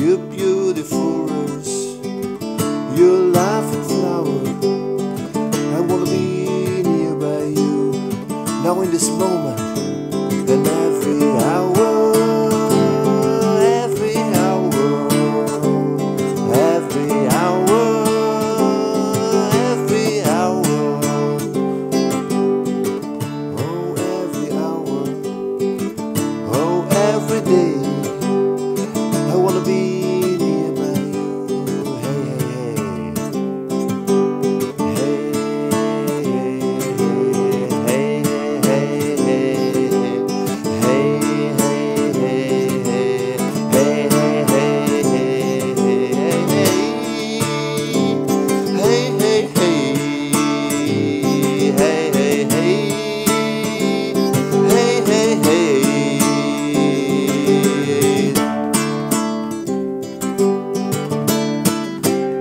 you beautiful rose, your laughing flower. I wanna be near by you, now in this moment and every hour, every hour, every hour, every hour. Oh, every hour, oh, every day. I wanna be near by you. Hey, hey, hey, hey, hey,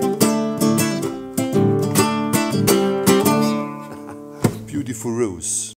beautiful rose.